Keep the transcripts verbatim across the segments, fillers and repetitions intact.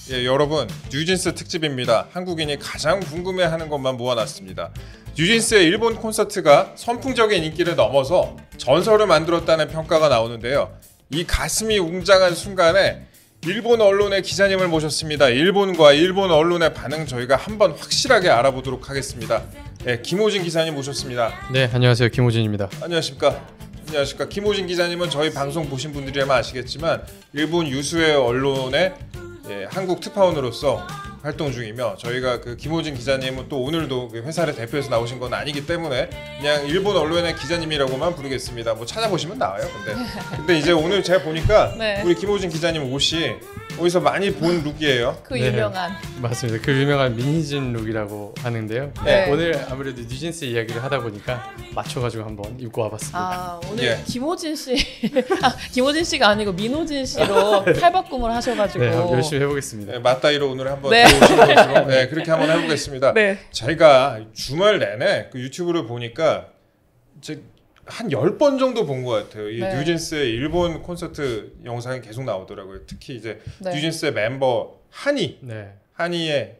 예, 여러분, 뉴진스 특집입니다. 한국인이 가장 궁금해하는 것만 모아놨습니다. 뉴진스의 일본 콘서트가 선풍적인 인기를 넘어서 전설을 만들었다는 평가가 나오는데요. 이 가슴이 웅장한 순간에 일본 언론의 기자님을 모셨습니다. 일본과 일본 언론의 반응 저희가 한번 확실하게 알아보도록 하겠습니다. 예, 김호진 기자님 모셨습니다. 네, 안녕하세요. 김호진입니다. 안녕하십니까. 안녕하십니까. 김호진 기자님은 저희 방송 보신 분들이라면 아시겠지만 일본 유수의 언론의 예, 한국 특파원으로서 활동 중이며, 저희가 그 김호진 기자님은 또 오늘도 그 회사를 대표해서 나오신 건 아니기 때문에 그냥 일본 언론의 기자님이라고만 부르겠습니다. 뭐 찾아보시면 나와요. 근데 근데 이제 오늘 제가 보니까 네. 우리 김호진 기자님 옷이 어디서 많이 본 룩이에요. 그 네. 유명한. 맞습니다. 그 유명한 미니진 룩이라고 하는데요. 네. 오늘 아무래도 뉴진스 이야기를 하다 보니까 맞춰가지고 한번 입고 와봤습니다. 아 오늘 예. 김호진 씨, 아, 김호진 씨가 아니고 민호진 씨로 탈바꿈을 하셔가지고. 네, 한번 열심히 해보겠습니다. 네, 맞다이로 오늘 한번 네. 들어오신 것으로 네, 그렇게 한번 해보겠습니다. 네. 제가 주말 내내 그 유튜브를 보니까 이제 한 열 번 정도 본 것 같아요. 이 네. 뉴진스의 일본 콘서트 영상이 계속 나오더라고요. 특히 이제 네. 뉴진스의 mem버 한이 네, 한이의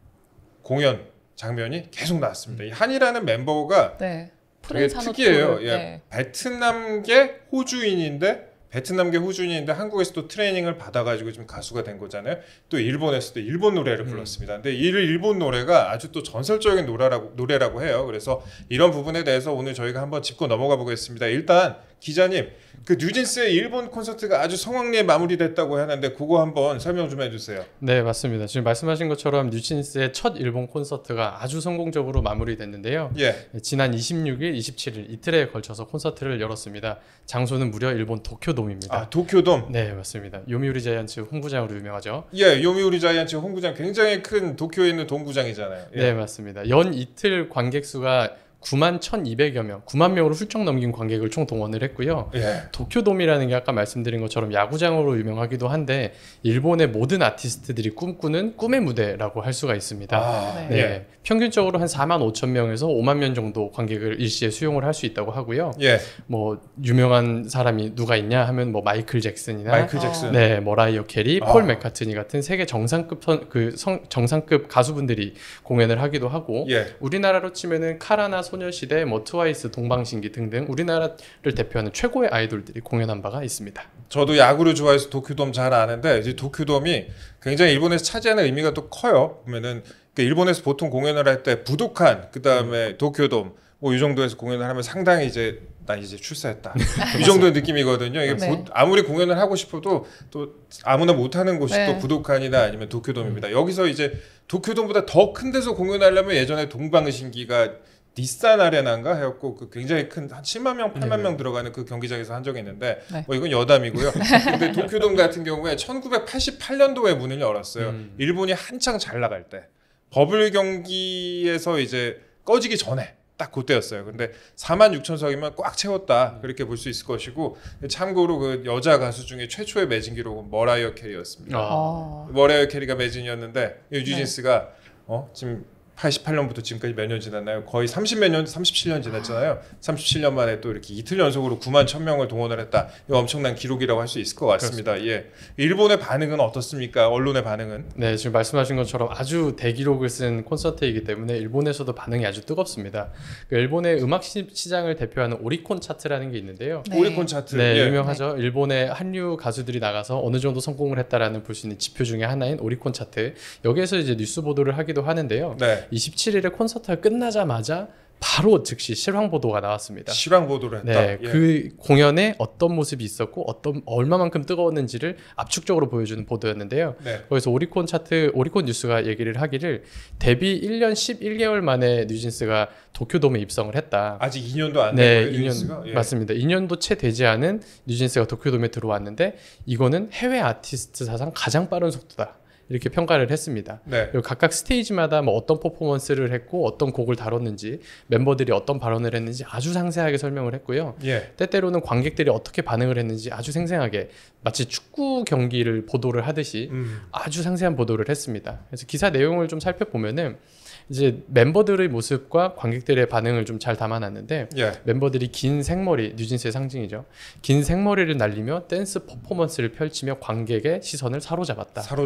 공연 장면이 계속 나왔습니다. 이 한이라는 멤버가 네. 되게 프렌사노 특이해요. 투어. 예, 네. 베트남계 호주인인데 베트남계 호주인인데 한국에서 또 트레이닝을 받아가지고 지금 가수가 된 거잖아요. 또 일본에서도 일본 노래를 불렀습니다. 근데 이 일본 노래가 아주 또 전설적인 노래라고, 노래라고 해요. 그래서 이런 부분에 대해서 오늘 저희가 한번 짚고 넘어가 보겠습니다. 일단 기자님, 그 뉴진스의 일본 콘서트가 아주 성황리에 마무리됐다고 하는데 그거 한번 설명 좀 해주세요. 네, 맞습니다. 지금 말씀하신 것처럼 뉴진스의 첫 일본 콘서트가 아주 성공적으로 마무리됐는데요. 예, 지난 이십육 일, 이십칠 일 이틀에 걸쳐서 콘서트를 열었습니다. 장소는 무려 일본 도쿄돔입니다. 아 도쿄돔. 네, 맞습니다. 요미우리 자이언츠 홈구장으로 유명하죠. 예, 요미우리 자이언츠 홈구장 굉장히 큰 도쿄에 있는 동구장이잖아요. 예. 네, 맞습니다. 연 이틀 관객 수가 구만 천이백여 명, 구만 명으로 훌쩍 넘긴 관객을 총 동원을 했고요. 예. 도쿄돔이라는 게 아까 말씀드린 것처럼 야구장으로 유명하기도 한데 일본의 모든 아티스트들이 꿈꾸는 꿈의 무대라고 할 수가 있습니다. 아, 네, 예. 평균적으로 한 사만 오천 명에서 오만 명 정도 관객을 일시에 수용을 할 수 있다고 하고요. 예. 뭐 유명한 사람이 누가 있냐 하면 뭐 마이클 잭슨이나 마이클 잭슨. 네, 머라이어 캐리, 아. 폴 맥카트니 같은 세계 정상급 선, 그 성, 정상급 가수분들이 공연을 하기도 하고 예. 우리나라로 치면은 카라나 소녀시대, 뭐 트와이스, 동방신기 등등 우리나라를 대표하는 최고의 아이돌들이 공연한 바가 있습니다. 저도 야구를 좋아해서 도쿄돔 잘 아는데 이제 도쿄돔이 굉장히 일본에서 차지하는 의미가 또 커요. 보면은 그 일본에서 보통 공연을 할 때 부도칸, 그 다음에 도쿄돔 뭐 이 정도에서 공연을 하면 상당히 이제 나 이제 출세했다 이 정도의 느낌이거든요. 이게 네. 보, 아무리 공연을 하고 싶어도 또 아무나 못하는 곳이 네. 또 부도칸이나 아니면 도쿄돔입니다. 여기서 이제 도쿄돔보다 더 큰 데서 공연하려면 예전에 동방신기가 닛산 아레나인가 해갖고 그 굉장히 큰 한 칠만 명, 팔만 명 들어가는 그 경기장에서 한 적이 있는데 네. 뭐 이건 여담이고요. 근데 도쿄돔 같은 경우에 천구백팔십팔 년도에 문을 열었어요. 음. 일본이 한창 잘 나갈 때 버블 경기에서 이제 꺼지기 전에 딱 그때였어요. 근데 사만 육천 석이면 꽉 채웠다 그렇게 볼 수 있을 것이고, 참고로 그 여자 가수 중에 최초의 매진 기록은 머라이어 캐리였습니다. 아. 어. 머라이어 캐리가 매진이었는데 뉴진스가 어 지금 팔십팔 년부터 지금까지 몇 년 지났나요? 거의 삼십몇 년, 삼십칠 년 지났잖아요. 삼십칠 년 만에 또 이렇게 이틀 연속으로 구만 천 명을 동원을 했다. 이거 엄청난 기록이라고 할 수 있을 것 같습니다. 예. 일본의 반응은 어떻습니까? 언론의 반응은? 네, 지금 말씀하신 것처럼 아주 대기록을 쓴 콘서트이기 때문에 일본에서도 반응이 아주 뜨겁습니다. 그 일본의 음악 시, 시장을 대표하는 오리콘 차트라는 게 있는데요. 네. 오리콘 차트. 네, 예. 유명하죠. 일본의 한류 가수들이 나가서 어느 정도 성공을 했다라는 볼 수 있는 지표 중에 하나인 오리콘 차트. 여기에서 이제 뉴스 보도를 하기도 하는데요. 네. 이십칠 일에 콘서트가 끝나자마자 바로 즉시 실황 보도가 나왔습니다. 실황 보도를 했다. 네, 예. 그 공연에 어떤 모습이 있었고 어떤 얼마만큼 뜨거웠는지를 압축적으로 보여주는 보도였는데요. 네. 거기서 오리콘 차트, 오리콘 뉴스가 얘기를 하기를 데뷔 일 년 십일 개월 만에 뉴진스가 도쿄돔에 입성을 했다. 아직 이 년도 안 네, 된 거예요, 이 년 뉴진스가? 예. 맞습니다. 이 년도 채 되지 않은 뉴진스가 도쿄돔에 들어왔는데 이거는 해외 아티스트 사상 가장 빠른 속도다. 이렇게 평가를 했습니다. 네. 그리고 각각 스테이지마다 뭐 어떤 퍼포먼스를 했고 어떤 곡을 다뤘는지 멤버들이 어떤 발언을 했는지 아주 상세하게 설명을 했고요. 예. 때때로는 관객들이 어떻게 반응을 했는지 아주 생생하게 마치 축구 경기를 보도를 하듯이 음. 아주 상세한 보도를 했습니다. 그래서 기사 내용을 좀 살펴보면은 이제 멤버들의 모습과 관객들의 반응을 좀 잘 담아놨는데 예. 멤버들이 긴 생머리, 뉴진스의 상징이죠. 긴 생머리를 날리며 댄스 퍼포먼스를 펼치며 관객의 시선을 사로잡았다. 사로잡았다.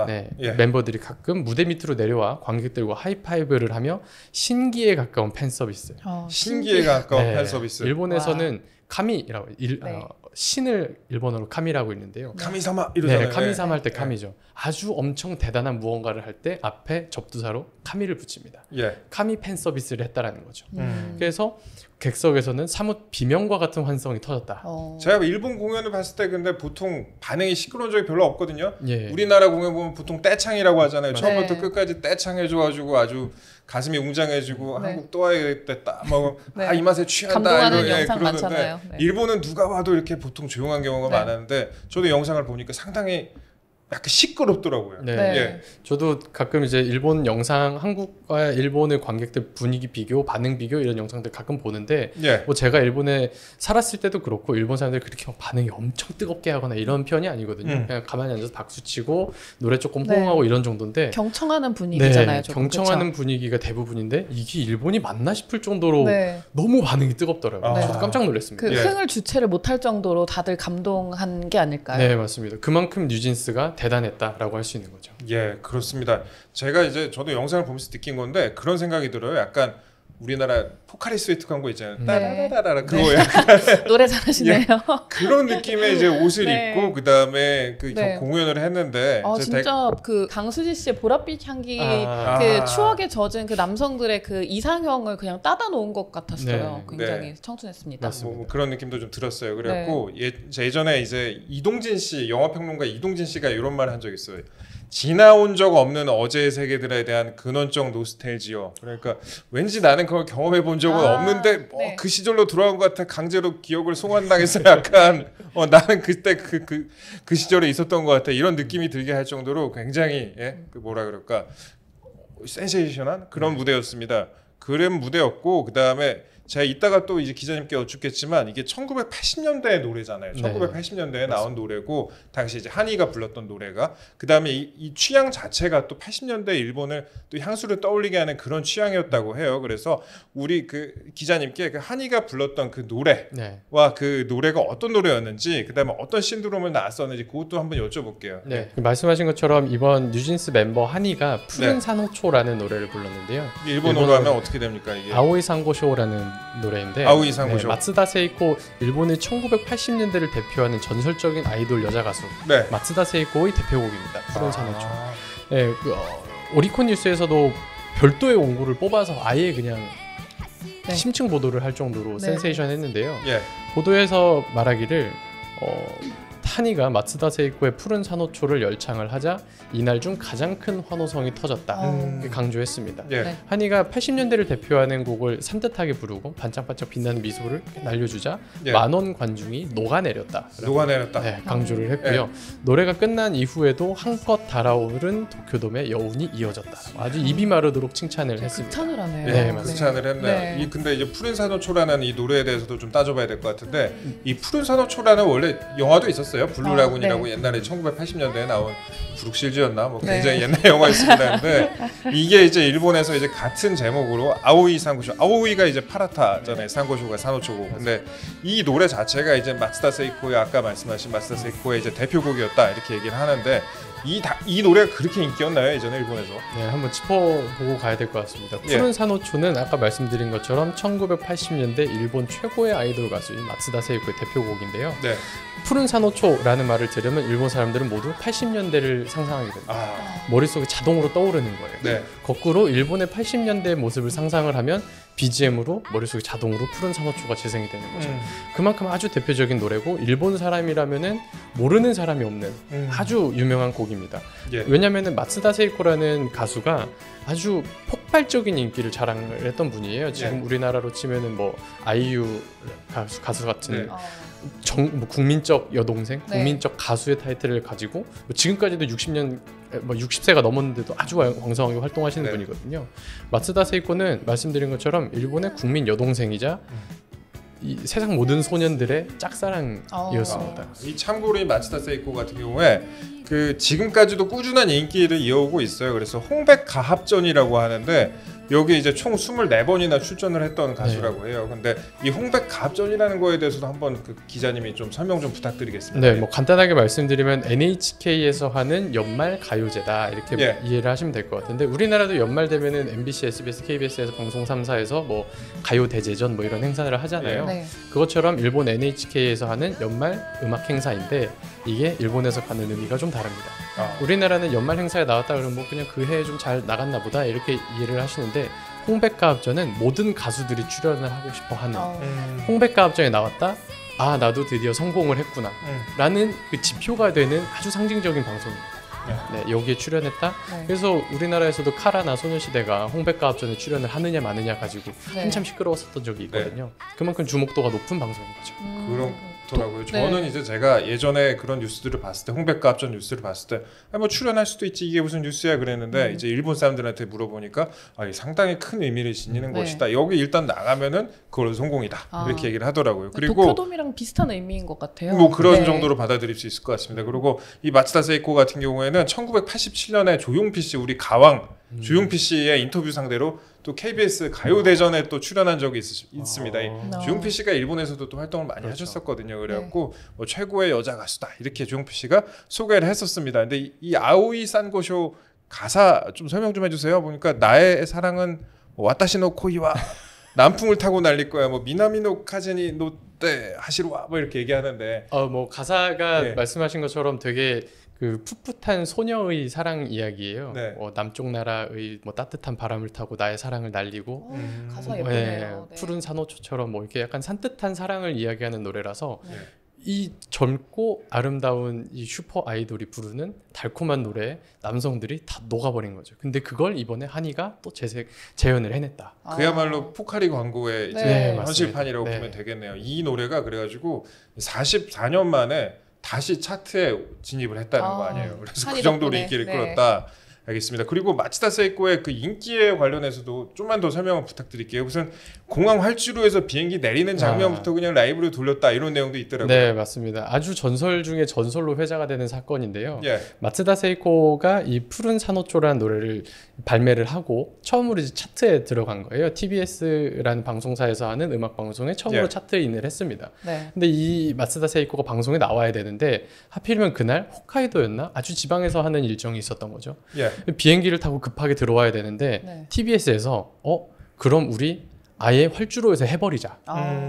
네, 예. 멤버들이 가끔 무대 밑으로 내려와 관객들과 하이파이브를 하며 신기에 가까운 팬 서비스. 어, 신기에 가까운 네, 팬 서비스. 일본에서는 카미라고 일, 네. 어, 신을 일본어로 카미라고 있는데요. 카미사마 이러잖아요. 네, 카미사마 할 때 네. 카미죠. 아주 엄청 대단한 무언가를 할 때 앞에 접두사로 카미를 붙입니다. 예. 카미 팬 서비스를 했다라는 거죠. 음. 그래서 객석에서는 사뭇 비명과 같은 환성이 터졌다. 어. 제가 일본 공연을 봤을 때 근데 보통 반응이 시끄러운 적이 별로 없거든요. 예. 우리나라 공연 보면 보통 떼창이라고 하잖아요. 네. 처음부터 끝까지 떼창해줘가지고 아주 가슴이 웅장해지고 네. 한국 또 와야겠다. 뭐 네. 아 이 맛에 취한다. 감동하는 이런, 예, 영상 그러는데 많잖아요. 네. 일본은 누가 봐도 이렇게 보통 조용한 경우가 네. 많았는데 저도 영상을 보니까 상당히 약간 시끄럽더라고요. 네. 네. 예. 저도 가끔 이제 일본 영상, 한국과 일본의 관객들 분위기 비교, 반응 비교 이런 영상들 가끔 보는데 예. 뭐 제가 일본에 살았을 때도 그렇고 일본 사람들이 그렇게 막 반응이 엄청 뜨겁게 하거나 이런 편이 아니거든요. 음. 그냥 가만히 앉아서 박수 치고 노래 조금 네. 호응하고 이런 정도인데 경청하는 분위기잖아요. 네, 조금, 경청하는 그쵸? 분위기가 대부분인데 이게 일본이 맞나 싶을 정도로 네. 너무 반응이 뜨겁더라고요. 아. 저도 깜짝 놀랐습니다. 그 예. 흥을 주체를 못할 정도로 다들 감동한 게 아닐까요? 네, 맞습니다. 그만큼 뉴진스가 대단했다라고 할 수 있는 거죠. 예, 그렇습니다. 제가 이제 저도 영상을 보면서 느낀 건데 그런 생각이 들어요. 약간 우리나라 포카리 스웨트 광고 있잖아요. 네. 따라라라라 그거 네. 약간 노래 잘하시네요. 그런 느낌의 이제 옷을 네. 입고 그 다음에 그 네. 공연을 했는데 아 이제 진짜 그 강수지 씨의 보랏빛 향기 아. 그 아. 추억에 젖은 그 남성들의 그 이상형을 그냥 따다 놓은 것 같았어요. 네. 굉장히 네. 청순했습니다. 맞습니다. 뭐 그런 느낌도 좀 들었어요. 그래갖고 네. 예, 예전에 이제 이동진 씨 영화 평론가 이동진 씨가 이런 말 한 적 있어요. 지나온 적 없는 어제의 세계들에 대한 근원적 노스텔지어. 그러니까 왠지 나는 그걸 경험해 본 적은 아, 없는데 뭐 네. 그 시절로 돌아온 것 같아. 강제로 기억을 송환당해서 약간 어, 나는 그때 그, 그, 그 시절에 있었던 것 같아. 이런 느낌이 들게 할 정도로 굉장히 예? 그 뭐라 그럴까 센세이션한 그런 무대였습니다. 그런 무대였고 그 다음에 제가 이따가 또 이제 기자님께 여쭙겠지만 이게 천구백팔십 년대의 노래잖아요. 네. 천구백팔십 년대에 나온 노래고 당시 이제 한이가 불렀던 노래가 그 다음에 이, 이 취향 자체가 또 팔십 년대 일본을 또 향수를 떠올리게 하는 그런 취향이었다고 해요. 그래서 우리 그 기자님께 그 한이가 불렀던 그 노래와 네. 그 노래가 어떤 노래였는지 그 다음에 어떤 신드롬을 낳았었는지 그것도 한번 여쭤볼게요. 네. 말씀하신 것처럼 이번 뉴진스 멤버 한이가 푸른 네. 산호초라는 노래를 불렀는데요. 일본어로 하면 어떻게 됩니까 이게? 아오이 상고쇼라는 노래인데 아오이 상고쇼. 네, 마츠다 세이코 일본의 천구백팔십 년대를 대표하는 전설적인 아이돌 여자 가수 네. 마츠다 세이코의 대표곡입니다. 푸른 산호초. 아. 네, 그, 어, 오리콘 뉴스에서도 별도의 원고를 뽑아서 아예 그냥 네. 심층 보도를 할 정도로 네. 센세이션했는데요. 예. 보도에서 말하기를 어, 한이가 마츠다 세이코의 푸른 산호초를 열창을 하자 이날 중 가장 큰 환호성이 터졌다. 음. 이렇게 강조했습니다. 예. 네. 한이가 팔십 년대를 대표하는 곡을 산뜻하게 부르고 반짝반짝 빛나는 미소를 이렇게 날려주자 예. 만원 관중이 녹아내렸다. 녹아내렸다. 네, 강조를 했고요. 노래가 끝난 이후에도 한껏 달아오른 도쿄돔의 여운이 이어졌다. 아주 입이 마르도록 칭찬을 했습니다. 극찬을 하네요. 네, 예, 맞습니다. 극찬을 했네요. 네. 이 근데 이제 푸른 산호초라는 이 노래에 대해서도 좀 따져봐야 될 것 같은데 이 푸른 산호초라는 원래 영화도 있었어요. 블루라군이라고 아, 네. 옛날에 천구백팔십 년대에 나온 브룩실즈였나 뭐 네. 굉장히 옛날 영화였습니다. 근데 이게 이제 일본에서 이제 같은 제목으로 아오이 상고쇼. 아오이가 이제 파라타잖아요. 상고쇼가 산호초고. 근데 이 노래 자체가 이제 마츠다 세이코의 아까 말씀하신 마츠다 세이코의 이제 대표곡이었다 이렇게 얘기를 하는데 이, 다, 이 노래가 그렇게 인기였나요 예전에 일본에서? 네, 한번 짚어보고 가야 될 것 같습니다. 예. 푸른 산호초는 아까 말씀드린 것처럼 천구백팔십 년대 일본 최고의 아이돌 가수인 마츠다 세이코의 대표곡인데요. 네. 푸른 산호초라는 말을 들으면 일본 사람들은 모두 팔십 년대를 상상하게 됩니다. 아, 머릿속에 자동으로 떠오르는 거예요. 네. 거꾸로 일본의 팔십 년대의 모습을 상상을 하면 비지엠으로 머릿속에 자동으로 푸른 산호초가 재생이 되는 거죠. 음, 그만큼 아주 대표적인 노래고 일본 사람이라면은 모르는 사람이 없는 음. 아주 유명한 곡입니다. 예. 왜냐면은 마츠다 세이코라는 가수가 아주 폭발적인 인기를 자랑을 했던 분이에요. 지금 예. 우리나라로 치면은 뭐 아이유 가수, 가수 같은 네. 어. 정, 뭐 국민적 여동생, 네. 국민적 가수의 타이틀을 가지고 뭐 지금까지도 육십 년, 뭐 육십 세가 넘었는데도 아주 왕성하게 활동하시는 네. 분이거든요. 마츠다 세이코는 말씀드린 것처럼 일본의 국민 여동생이자 이 세상 모든 소년들의 짝사랑이었습니다. 어. 이 참고로 이 마츠다 세이코 같은 경우에 그 지금까지도 꾸준한 인기를 이어오고 있어요. 그래서 홍백 가합전이라고 하는데 여기 이제 총 스물네 번이나 출전을 했던 가수라고 해요. 근데 이 홍백가합전이라는 거에 대해서도 한번 그 기자님이 좀 설명 좀 부탁드리겠습니다. 네, 뭐 간단하게 말씀드리면 엔에이치케이에서 하는 연말 가요제다 이렇게 예. 이해를 하시면 될 것 같은데 우리나라도 연말 되면은 엠비씨, 에스비에스, 케이비에스에서 방송 삼 사에서 뭐 가요 대제전 뭐 이런 행사를 하잖아요. 네. 그것처럼 일본 엔에이치케이에서 하는 연말 음악 행사인데 이게 일본에서 갖는 의미가 좀 다릅니다. 아. 우리나라는 연말 행사에 나왔다 그러면 뭐 그냥 그 해에 좀 잘 나갔나 보다 이렇게 이해를 하시는데 홍백가합전은 모든 가수들이 출연을 하고 싶어 하는 어. 음. 홍백가합전에 나왔다. 아 나도 드디어 성공을 했구나 음. 라는 그 지표가 되는 아주 상징적인 방송입니다. 네, 여기에 출연했다. 네. 그래서 우리나라에서도 카라나 소녀시대가 홍백가합전에 출연을 하느냐 마느냐 가지고 네. 한참 시끄러웠었던 적이 있거든요. 그만큼 주목도가 높은 방송인 거죠. 음. 그렇더라고요. 네. 저는 이제 제가 예전에 그런 뉴스들을 봤을 때 홍백가합전 뉴스를 봤을 때 아, 뭐 출연할 수도 있지 이게 무슨 뉴스야 그랬는데 음. 이제 일본 사람들한테 물어보니까 아, 상당히 큰 의미를 지니는 네. 것이다. 여기 일단 나가면은 그걸로 성공이다. 아. 이렇게 얘기를 하더라고요. 그리고 도쿄돔이랑 비슷한 의미인 것 같아요. 뭐 그런 네. 정도로 받아들일 수 있을 것 같습니다. 그리고 이 마츠다 세이코 같은 경우에는 천구백팔십칠 년에 조용필 씨 우리 가왕 음. 조용필 씨의 인터뷰 상대로 또 케이비에스 가요대전에 또 출연한 적이 있, 있습니다. 이 아. 어. 조용필 씨가 일본에서도 또 활동을 많이 그렇죠. 하셨었거든요. 그래갖고 뭐 최고의 여자 가수다 이렇게 조용필 씨가 소개를 했었습니다. 근데 이, 이 아오이 산고쇼 가사 좀 설명 좀 해주세요. 보니까 나의 사랑은 뭐 와타시노 코이와 남풍을 타고 날릴 거야. 뭐 미나미노 카제니 노떼 하시로와 뭐 이렇게 얘기하는데 어, 뭐 가사가 네. 말씀하신 것처럼 되게 그 풋풋한 소녀의 사랑 이야기예요. 네. 어, 남쪽 나라의 뭐 따뜻한 바람을 타고 나의 사랑을 날리고 어, 음. 가사 네, 예쁘네요. 네. 푸른 산호초처럼 뭐 이렇게 약간 산뜻한 사랑을 이야기하는 노래라서 네. 이 젊고 아름다운 이 슈퍼 아이돌이 부르는 달콤한 노래에 남성들이 다 녹아버린 거죠. 근데 그걸 이번에 한이가 또 재색 재현을 해냈다. 아. 그야말로 포카리 광고의 이제 네, 현실판이라고 맞습니다. 보면 네. 되겠네요. 이 노래가 그래가지고 사십사 년 만에 다시 차트에 진입을 했다는 아, 거 아니에요. 그래서 한이 그 정도로 덕분에. 인기를 네. 끌었다. 알겠습니다. 그리고 마츠다 세이코의 그 인기에 관련해서도 좀만 더 설명을 부탁드릴게요. 무슨 공항 활주로에서 비행기 내리는 장면부터 아. 그냥 라이브로 돌렸다 이런 내용도 있더라고요. 네, 맞습니다. 아주 전설 중에 전설로 회자가 되는 사건인데요. 예. 마츠다 세이코가 이 푸른 산호초라는 노래를 발매를 하고 처음으로 이제 차트에 들어간 거예요. 티비에스라는 방송사에서 하는 음악 방송에 처음으로 예. 차트인을 했습니다. 네. 근데 이 마츠다 세이코가 방송에 나와야 되는데 하필이면 그날 홋카이도였나? 아주 지방에서 하는 일정이 있었던 거죠. 예. 비행기를 타고 급하게 들어와야 되는데 네. 티비에스에서 어? 그럼 우리 아예 활주로에서 해버리자.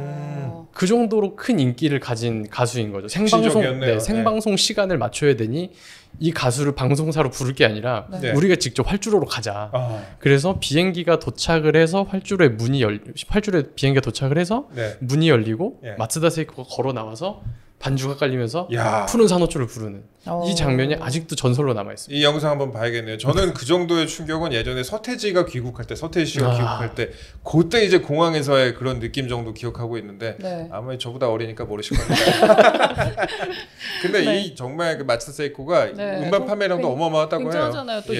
아. 그 정도로 큰 인기를 가진 가수인 거죠. 생방송, 혁신적이었네요. 네, 생방송 시간을 맞춰야 되니 이 가수를 방송사로 부를 게 아니라 네. 네. 우리가 직접 활주로로 가자. 아, 그래서 비행기가 도착을 해서 활주로에 문이 열 활주로에 비행기가 도착을 해서 네. 문이 열리고 예. 마츠다 세이코가 걸어 나와서 반주가 깔리면서 야. 푸른 산호초를 부르는 어. 이 장면이 아직도 전설로 남아 있습니다. 이 영상 한번 봐야겠네요. 저는 그 정도의 충격은 예전에 서태지가 귀국할 때, 서태지 씨가 아. 귀국할 때, 그때 이제 공항에서의 그런 느낌 정도 기억하고 있는데 네. 아무리 저보다 어리니까 모르실 겁니다. 근데 네. 이 정말 그 마츠다 세이코가 네. 음반 판매량도 굉- 어마어마하다고 해요. 굉장하잖아요. 또 예.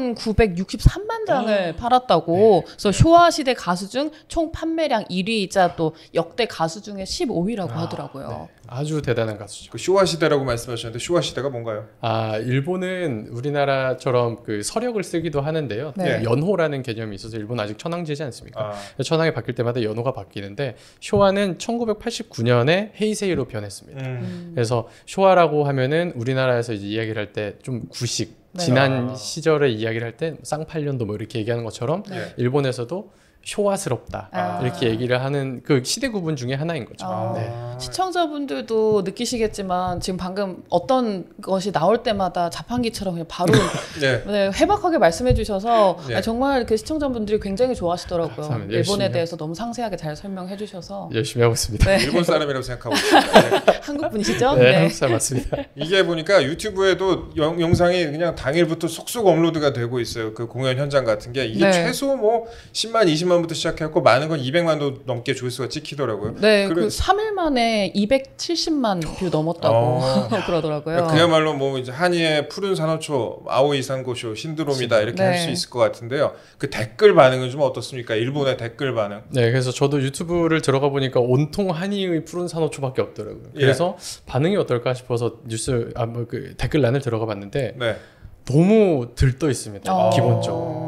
이천구백육십삼만 장을 아. 팔았다고. 네. 그래서 쇼와 시대 가수 중 총 판매량 일 위이자 또 역대 가수 중에 십오 위라고 아, 하더라고요. 네. 아주 대단한 가수죠. 그 쇼와 시대라고 말씀하셨는데 쇼와 시대가 뭔가요? 아 일본은 우리나라처럼 그 서력을 쓰기도 하는데요. 네. 연호라는 개념이 있어서 일본 아직 천황제지 않습니까? 아, 천황이 바뀔 때마다 연호가 바뀌는데 쇼와는 천구백팔십구 년에 헤이세이로 변했습니다. 음. 음. 그래서 쇼와라고 하면은 우리나라에서 이제 이야기를 할 때 좀 구식 네. 지난 아. 시절의 이야기를 할 때 쌍팔년도 뭐 이렇게 얘기하는 것처럼 네. 예. 일본에서도 쇼와스럽다 아. 이렇게 얘기를 하는 그 시대 구분 중에 하나인 거죠. 아. 네. 시청자분들도 느끼시겠지만 지금 방금 어떤 것이 나올 때마다 자판기처럼 그냥 바로 네. 네, 해박하게 말씀해 주셔서 네. 아니, 정말 그 시청자분들이 굉장히 좋아하시더라고요. 감사합니다. 열심히 일본에 해- 대해서 너무 상세하게 잘 설명해 주셔서. 열심히 하고 있습니다. 네. 일본 사람이라고 생각하고 있습니다. 네. 한국 분이시죠? 네, 한국 사람 맞습니다. 이게 보니까 유튜브에도 영, 영상이 그냥 당일부터 속속 업로드가 되고 있어요. 그 공연 현장 같은 게 이게 네. 최소 뭐 십만, 이십만부터 시작했고 많은 건 이백만도 넘게 조회수가 찍히더라고요. 네, 그래- 그 삼 일 만에 이백칠십만 뷰 넘었다고 어. 그러더라고요. 그야말로 뭐 이제 한이의 푸른 산호초, 아오이 산고쇼, 신드롬이다 이렇게 네. 할 수 있을 것 같은데요. 그 댓글 반응은 좀 어떻습니까? 일본의 댓글 반응. 네, 그래서 저도 유튜브를 들어가 보니까 온통 한이의 푸른 산호초밖에 없더라고요. 예. 그래서 반응이 어떨까 싶어서 뉴스 아 뭐 그 댓글란을 들어가 봤는데 네. 너무 들떠 있습니다. 어. 기본적으로.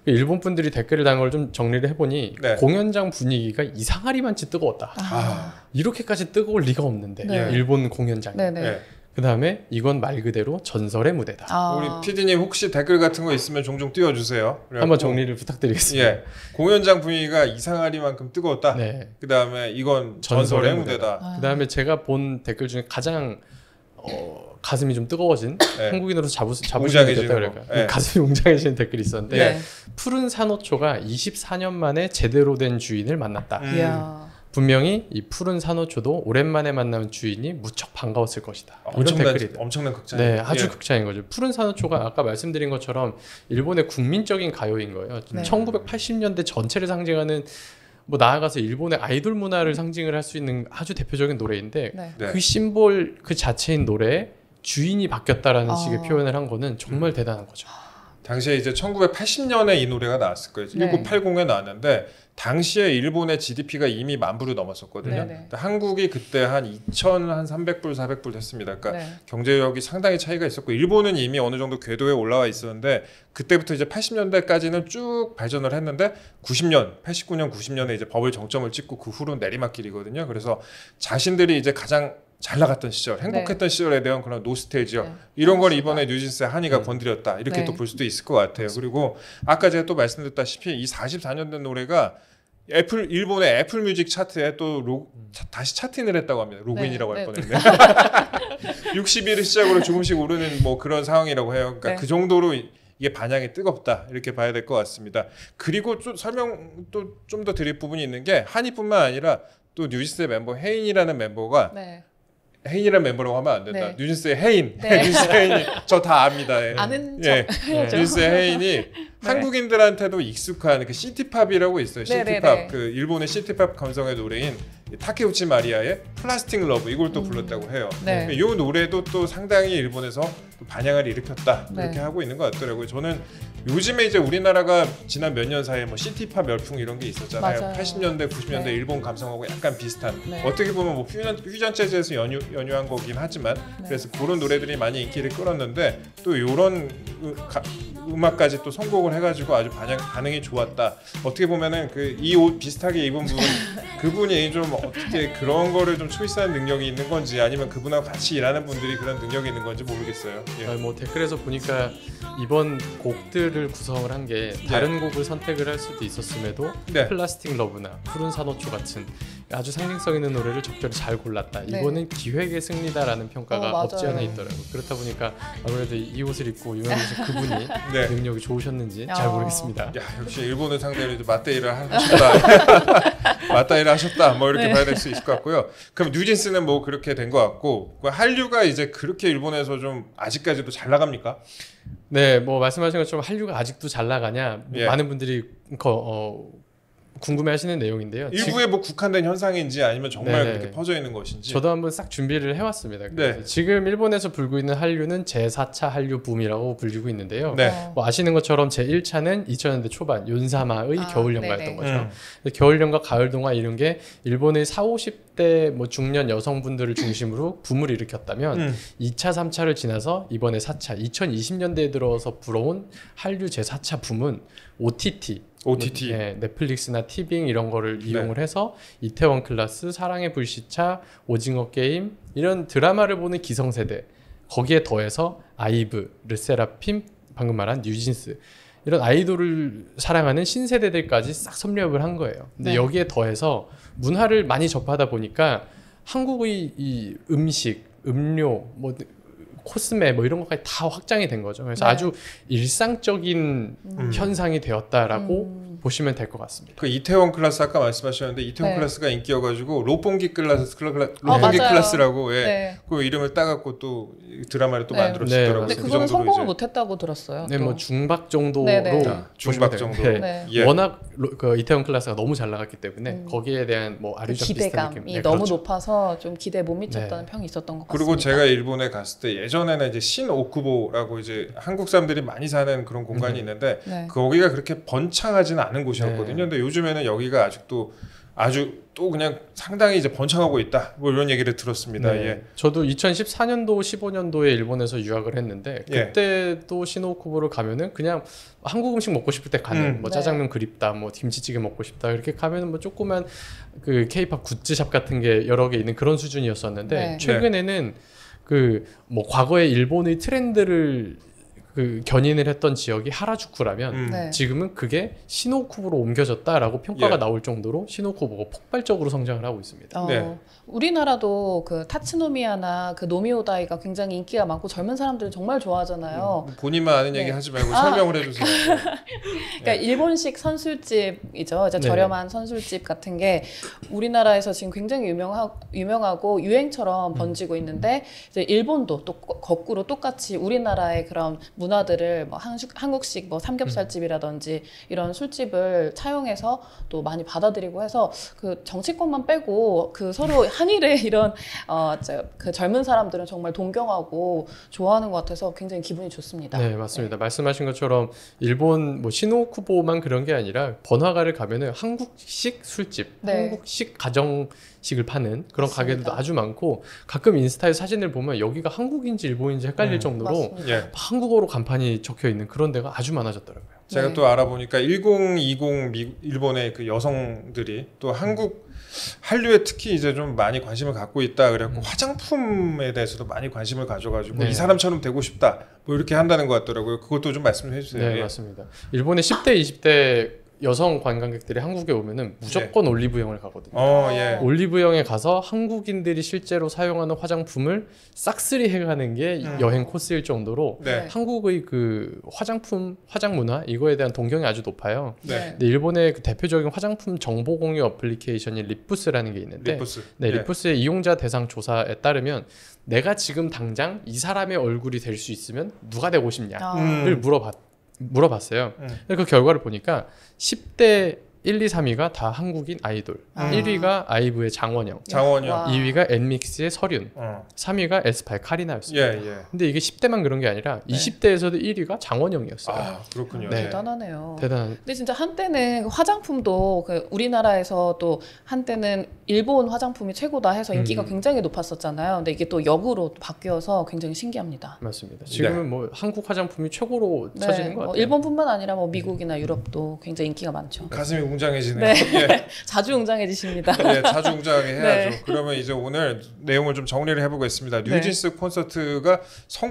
일본 분들이 댓글을 단 걸 좀 정리를 해보니 네. 공연장 분위기가 이상하리만치 뜨거웠다. 아. 이렇게까지 뜨거울 리가 없는데 네. 일본 공연장. 네네. 네. 그 다음에 이건 말 그대로 전설의 무대다. 아. 우리 피디님 혹시 댓글 같은 거 있으면 종종 띄워주세요. 그래갖고 한번 정리를 부탁드리겠습니다. 예, 공연장 분위기가 이상하리만큼 뜨거웠다. 네. 그 다음에 이건 전설의 전설의 무대다. 무대다. 아. 그 다음에 제가 본 댓글 중에 가장 어, 가슴이 좀 뜨거워진 네. 한국인으로 잡으, 잡으시면 웅장해지는 되겠다 거. 그럴까 네. 가슴이 웅장해지는 댓글이 있었는데 네. 푸른 산호초가 이십사 년 만에 제대로 된 주인을 만났다. 음. 이야. 분명히 이 푸른 산호초도 오랜만에 만난 주인이 무척 반가웠을 것이다. 이런 엄청난 댓글이 엄청난 극찬. 네, 아주 예. 극찬인 거죠. 푸른 산호초가 아까 말씀드린 것처럼 일본의 국민적인 가요인 거예요. 네. 천구백팔십 년대 전체를 상징하는 뭐 나아가서 일본의 아이돌 문화를 상징을 할 수 있는 아주 대표적인 노래인데 네. 네. 그 심볼 그 자체인 노래에 주인이 바뀌었다라는 아. 식의 표현을 한 거는 정말 대단한 거죠. 당시에 이제 천구백팔십 년에 이 노래가 나왔을 거예요. 네. 천구백팔십에 나왔는데 당시에 일본의 지디피가 이미 만 불을 넘었었거든요. 네네. 근데 한국이 그때 한 이천삼백 불, 사백 불 됐습니다. 그러니까 네. 경제력이 상당히 차이가 있었고 일본은 이미 어느 정도 궤도에 올라와 있었는데 그때부터 이제 팔십 년대까지는 쭉 발전을 했는데 구십 년, 팔십구 년, 구십 년에 이제 버블 정점을 찍고 그 후로는 내리막길이거든요. 그래서 자신들이 이제 가장 잘 나갔던 시절, 행복했던 시절에 대한 그런 노스텔지어 네. 이런 걸 이번에 뉴진스의 한이가 음. 건드렸다 이렇게 네. 또 볼 수도 있을 것 같아요. 그리고 아까 제가 또 말씀드렸다시피 이 사십사 년 된 노래가 애플 일본의 애플 뮤직 차트에 또 로, 차, 다시 차트인을 했다고 합니다. 로그인이라고 네, 할 네. 뻔했네. 육십 일을 시작으로 조금씩 오르는 뭐 그런 상황이라고 해요. 그러니까 네. 그 정도로 이게 반향이 뜨겁다 이렇게 봐야 될 것 같습니다. 그리고 좀 설명 또 좀 더 드릴 부분이 있는 게 한이뿐만 아니라 또 뉴진스의 멤버 혜인이라는 멤버가 네. 혜인이라는 멤버라고 하면 안 된다. 네. 뉴진스의 혜인, 네. 뉴진스의 혜인이 저 다 압니다. 예. 아는 예. 척 네. 해야죠. 뉴진스의 혜인이 한국인들한테도 익숙한 그 시티팝이라고 있어요. 네, 네, 시티팝 네. 그 일본의 시티팝 감성의 노래인 타케우치 마리아의 플라스틱 러브 이걸 또 불렀다고 해요. 네. 이 노래도 또 상당히 일본에서 또 반향을 일으켰다 네. 이렇게 하고 있는 것 같더라고요. 저는 요즘에 이제 우리나라가 지난 몇 년 사이에 뭐 시티팝 열풍 이런 게 있었잖아요. 맞아요. 팔십 년대, 구십 년대 네. 일본 감성하고 약간 비슷한 네. 어떻게 보면 뭐 퓨전, 퓨전 재즈에서 연유, 연유한 거긴 하지만 네. 그래서 그런 노래들이 많이 인기를 끌었는데 또 이런 음악까지 또 선곡을 해가지고 아주 반향, 반응이 좋았다. 어떻게 보면은 그 이 옷 비슷하게 입은 분 그분이 좀 어떻게 그런 거를 좀 초이스하는 능력이 있는 건지 아니면 그분하고 같이 일하는 분들이 그런 능력이 있는 건지 모르겠어요. 예. 아, 뭐 댓글에서 보니까 이번 곡들을 구성을 한 게 다른 곡을 선택을 할 수도 있었음에도 네. 플라스틱 러브나 푸른 산호초 같은 아주 상징성 있는 노래를 적절히 잘 골랐다. 네. 이거는 기획의 승리다라는 평가가 어, 맞아요. 없지 않아 있더라고요. 그렇다 보니까 아무래도 이 옷을 입고 유명해진 그분이 네. 능력이 좋으셨는지 잘 어. 모르겠습니다. 야 역시 일본을 상대로 이제 맞대일을 하셨다. 맞대일을 하셨다. 뭐 이렇게 네. 봐야 될 수 있을 것 같고요. 그럼 뉴진스는 뭐 그렇게 된 것 같고 한류가 이제 그렇게 일본에서 좀 아직까지도 잘 나갑니까? 네, 뭐 말씀하신 것처럼 한류가 아직도 잘 나가냐 뭐 예. 많은 분들이 거, 어, 궁금해하시는 내용인데요. 일부에 뭐 국한된 현상인지 아니면 정말 네네. 그렇게 퍼져 있는 것인지. 저도 한번 싹 준비를 해왔습니다. 그래서 네. 지금 일본에서 불고 있는 한류는 제사 차 한류 붐이라고 불리고 있는데요. 네. 어. 뭐 아시는 것처럼 제일 차는 이천 년대 초반 윤사마의 아, 겨울 연가였던 네네. 거죠. 음. 겨울 연가, 가을 동화 이런 게 일본의 사오십 대 뭐 중년 여성분들을 중심으로 붐을 일으켰다면 음. 이 차, 삼 차를 지나서 이번에 사 차, 이천이십 년대에 들어서 불어온 한류 제사 차 붐은 오티티, 오티티. 뭐, 예, 넷플릭스나 티빙 이런 거를 네. 이용을 해서 이태원 클라스, 사랑의 불시차, 오징어 게임 이런 드라마를 보는 기성세대 거기에 더해서 아이브, 르세라핌, 방금 말한 뉴진스 이런 아이돌을 사랑하는 신세대들까지 싹 섭렵을 한 거예요. 근데 네. 여기에 더해서 문화를 많이 접하다 보니까 한국의 이 음식, 음료, 뭐 코스메 뭐 이런 것까지 다 확장이 된 거죠. 그래서 네. 아주 일상적인 음. 현상이 되었다라고 음. 보시면 될 것 같습니다. 그 이태원 클라스 아까 말씀하셨는데 이태원 네. 클라스가 인기여가지고 로pongi 클라스, 클라, 클라, 어, 로pongi 맞아요. 클라스라고 예. 네. 그 이름을 따갖고 또 드라마를 또 네. 만들었더라고요. 근데 그 그거는 정도로 성공을 이제 못했다고 들었어요. 네, 또. 뭐 중박 정도로 네네. 아, 보시면 중박 돼요. 정도. 네. 네. 예. 워낙 로, 그 이태원 클라스가 너무 잘 나갔기 때문에 음. 거기에 대한 뭐 그 아류적 비슷한 기대감이 느낌. 네, 너무 그렇죠. 높아서 좀 기대 못 미쳤다는 네. 평이 있었던 것 같습니다. 그리고 제가 일본에 갔을 때 예전에는 이제 신오쿠보라고 이제 한국 사람들이 많이 사는 그런 공간이 음. 있는데 네. 거기가 그렇게 번창하지는 않은 곳이었거든요. 네. 근데 요즘에는 여기가 아직도 아주 또 그냥 상당히 이제 번창하고 있다. 뭐 이런 얘기를 들었습니다. 네. 예. 저도 이천십사 년도, 십오 년도에 일본에서 유학을 했는데 예. 그때도 시노쿠보를 가면은 그냥 한국 음식 먹고 싶을 때 가는 음. 뭐 네. 짜장면 그립다, 뭐 김치찌개 먹고 싶다 이렇게 가면은 뭐 조그만 그 K-팝 굿즈샵 같은 게 여러 개 있는 그런 수준이었었는데 네. 최근에는 그 뭐 과거에 일본의 트렌드를 그 견인을 했던 지역이 하라주쿠라면 음. 네. 지금은 그게 시노쿠보로 옮겨졌다라고 평가가 예. 나올 정도로 시노쿠보가 폭발적으로 성장을 하고 있습니다. 어, 네. 우리나라도 그 타츠노미야나 그 노미오다이가 굉장히 인기가 많고 젊은 사람들은 정말 좋아하잖아요. 음, 본인만 아는 네. 얘기 하지 말고 아. 설명을 해주세요. 그러니까 일본식 선술집이죠. 이제 네. 저렴한 선술집 같은 게 우리나라에서 지금 굉장히 유명하, 유명하고 유행처럼 번지고 있는데 이제 일본도 또 거- 거꾸로 똑같이 우리나라의 그런 문화들을 뭐 한식, 한국식 뭐 삼겹살집이라든지 이런 술집을 차용해서 또 많이 받아들이고 해서 그 정치권만 빼고 그 서로 한일의 이런 어, 저, 그 젊은 사람들은 정말 동경하고 좋아하는 것 같아서 굉장히 기분이 좋습니다. 네, 맞습니다. 말씀하신 것처럼 일본 뭐 시노쿠보만 그런 게 아니라 번화가를 가면은 한국식 술집, 네. 한국식 가정식을 파는 그런 맞습니다. 가게들도 아주 많고 가끔 인스타에 사진을 보면 여기가 한국인지 일본인지 헷갈릴 음, 정도로 맞습니다. 예. 한국어로 간판이 적혀 있는 그런 데가 아주 많아졌더라고요. 제가 네. 또 알아보니까 천이십 미, 일본의 그 여성들이 또 한국 한류에 특히 이제 좀 많이 관심을 갖고 있다. 그래갖고 음. 화장품에 대해서도 많이 관심을 가져가지고 네. 이 사람처럼 되고 싶다. 뭐 이렇게 한다는 것 같더라고요. 그것도 좀 말씀해 주세요. 네, 예. 맞습니다. 일본의 십 대, 이십 대 여성 관광객들이 한국에 오면은 무조건 올리브영을 가거든요. 어, 예. 올리브영에 가서 한국인들이 실제로 사용하는 화장품을 싹쓸이 해가는 게 음. 여행 코스일 정도로 네. 한국의 그 화장품, 화장 문화 이거에 대한 동경이 아주 높아요. 네. 근데 일본의 그 대표적인 화장품 정보 공유 어플리케이션인 리푸스라는 게 있는데 리푸스. 네, 예. 리푸스의 이용자 대상 조사에 따르면 내가 지금 당장 이 사람의 얼굴이 될 수 있으면 누가 되고 싶냐를 아, 음. 물어봤, 물어봤어요. 음. 근데 그 결과를 보니까 십 대 일, 이, 삼 위가 다 한국인 아이돌, 아. 일 위가 아이브의 장원영, 장원영. 와. 이 위가 엔믹스의 설윤, 어. 삼 위가 에스파의 카리나였습니다. 예, 예. 근데 이게 십 대만 그런 게 아니라 이십 대에서도 일 위가 장원영이었어요. 아, 그렇군요. 네. 대단하네요. 대단한. 근데 진짜 한때는 그 화장품도 그 우리나라에서 또 한때는 일본 화장품이 최고다 해서 인기가 음. 굉장히 높았었잖아요. 근데 이게 또 역으로 바뀌어서 굉장히 신기합니다. 맞습니다. 지금은 뭐 한국 화장품이 최고로 네, 쳐지는 것 뭐 같아요. 일본뿐만 아니라 뭐 미국이나 유럽도 굉장히 인기가 많죠. 가슴이 웅장해지네요. 네. 예. 자주 웅장해지십니다. 네, 자주 웅장하게 해야죠. 네. 그러면 이제 오늘 내용을 좀 정리를 해보겠습니다. 네. 뉴진스 콘서트가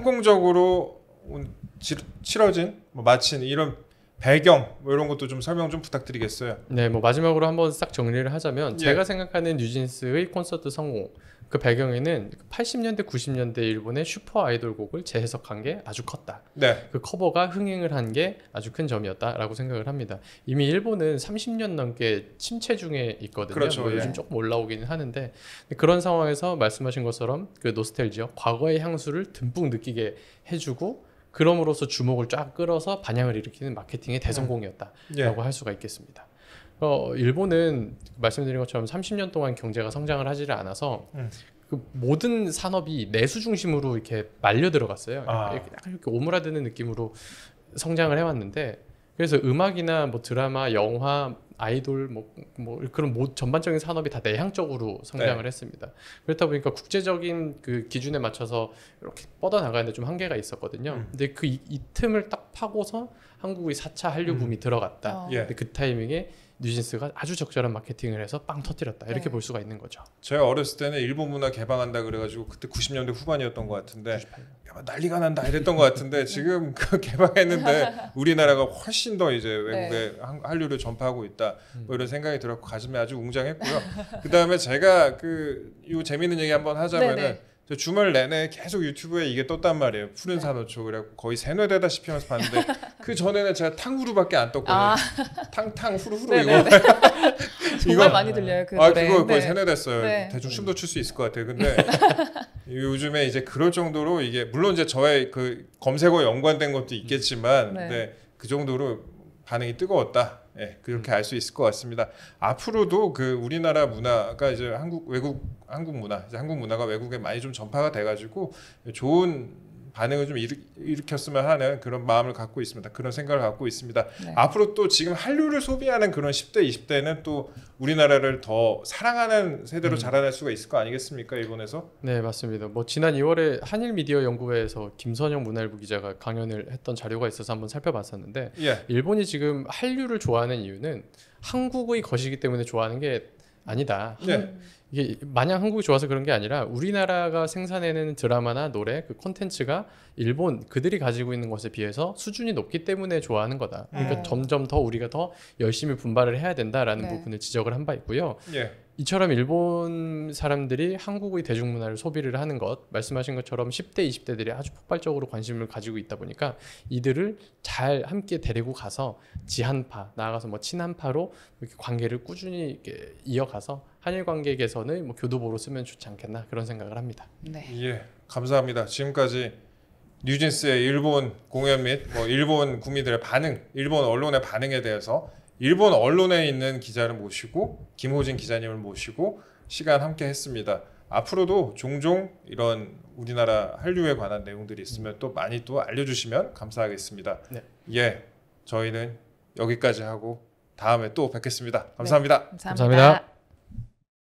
성공적으로 지, 치러진, 뭐 마친 이런 배경 뭐 이런 것도 좀 설명 좀 부탁드리겠어요. 네, 뭐 마지막으로 한번 싹 정리를 하자면 예. 제가 생각하는 뉴진스의 콘서트 성공 그 배경에는 팔십 년대, 구십 년대 일본의 슈퍼 아이돌 곡을 재해석한 게 아주 컸다. 네, 그 커버가 흥행을 한 게 아주 큰 점이었다라고 생각을 합니다. 이미 일본은 삼십 년 넘게 침체 중에 있거든요. 그렇죠, 뭐 예. 요즘 조금 올라오기는 하는데 그런 상황에서 말씀하신 것처럼 그 노스텔지어, 과거의 향수를 듬뿍 느끼게 해주고 그럼으로써 주목을 쫙 끌어서 반향을 일으키는 마케팅의 대성공이었다라고 예. 할 수가 있겠습니다. 어, 일본은 말씀드린 것처럼 삼십 년 동안 경제가 성장을 하지를 않아서 음. 그 모든 산업이 내수 중심으로 이렇게 말려 들어갔어요. 아. 이렇게 약간 이렇게 오므라드는 느낌으로 성장을 해왔는데 그래서 음악이나 뭐 드라마, 영화, 아이돌 뭐, 뭐 그런 모, 전반적인 산업이 다 내향적으로 성장을 네. 했습니다. 그렇다 보니까 국제적인 그 기준에 맞춰서 이렇게 뻗어 나가는데 좀 한계가 있었거든요. 음. 근데 그 이 틈을 딱 파고서 한국의 사 차 한류 음. 붐이 들어갔다. 어. 예. 근데 그 타이밍에 뉴진스가 아주 적절한 마케팅을 해서 빵 터뜨렸다. 이렇게 네. 볼 수가 있는 거죠. 제가 어렸을 때는 일본 문화 개방한다 그래가지고 그때 구십 년대 후반이었던 것 같은데 야, 난리가 난다 이랬던 것 같은데 지금 그 개방했는데 우리나라가 훨씬 더 이제 외국에 한- 한류를 전파하고 있다 뭐 이런 생각이 들었고 가슴이 아주 웅장했고요. 그 다음에 제가 그이 재밌는 얘기 한번 하자면은 네네. 저 주말 내내 계속 유튜브에 이게 떴단 말이에요. 푸른 네. 산호초 그래갖고 거의 세뇌되다시피 하면서 봤는데 그 전에는 제가 탕후루밖에 안 떴거든요. 아, 탕탕 후루후루 네네네. 이거 정말 이거- 많이 들려요 그 아 노래. 그거 거의 네. 세뇌됐어요. 네. 대충 춤도 출 수 있을 것 같아요. 근데 요즘에 이제 그럴 정도로 이게 물론 이제 저의 그 검색어 연관된 것도 있겠지만, 네. 네. 그 정도로 반응이 뜨거웠다. 예, 그렇게 알 수 있을 것 같습니다. 앞으로도 그 우리나라 문화가 이제 한국 외국 한국 문화, 이제 한국 문화가 외국에 많이 좀 전파가 돼가지고 좋은 반응을 좀 일으, 일으켰으면 하는 그런 마음을 갖고 있습니다. 그런 생각을 갖고 있습니다. 네. 앞으로 또 지금 한류를 소비하는 그런 십 대, 이십 대는 또 우리나라를 더 사랑하는 세대로 음. 자라날 수가 있을 거 아니겠습니까? 일본에서? 네, 맞습니다. 뭐 지난 이월에 한일 미디어 연구회에서 김선영 문화일보 기자가 강연을 했던 자료가 있어서 한번 살펴봤었는데 예. 일본이 지금 한류를 좋아하는 이유는 한국의 것이기 때문에 좋아하는 게 아니다. 네. 이게 마냥 한국이 좋아서 그런 게 아니라 우리나라가 생산해내는 드라마나 노래 그 콘텐츠가 일본 그들이 가지고 있는 것에 비해서 수준이 높기 때문에 좋아하는 거다. 그러니까 음. 점점 더 우리가 더 열심히 분발을 해야 된다라는 네. 부분을 지적을 한 바 있고요. 예. 이처럼 일본 사람들이 한국의 대중문화를 소비를 하는 것, 말씀하신 것처럼 십 대, 이십 대들이 아주 폭발적으로 관심을 가지고 있다 보니까 이들을 잘 함께 데리고 가서 지한파, 나아가서 뭐 친한파로 이렇게 관계를 꾸준히 이렇게 이어가서 한일 관계 개선의 뭐 교두보로 쓰면 좋지 않겠나 그런 생각을 합니다. 네. 예. 감사합니다. 지금까지 뉴진스의 일본 공연 및 뭐 일본 국민들의 반응, 일본 언론의 반응에 대해서 일본 언론에 있는 기자를 모시고 김호진 기자님을 모시고 시간 함께 했습니다. 앞으로도 종종 이런 우리나라 한류에 관한 내용들이 있으면 또 많이 또 알려주시면 감사하겠습니다. 네. 예, 저희는 여기까지 하고 다음에 또 뵙겠습니다. 감사합니다. 감사합니다. 감사합니다.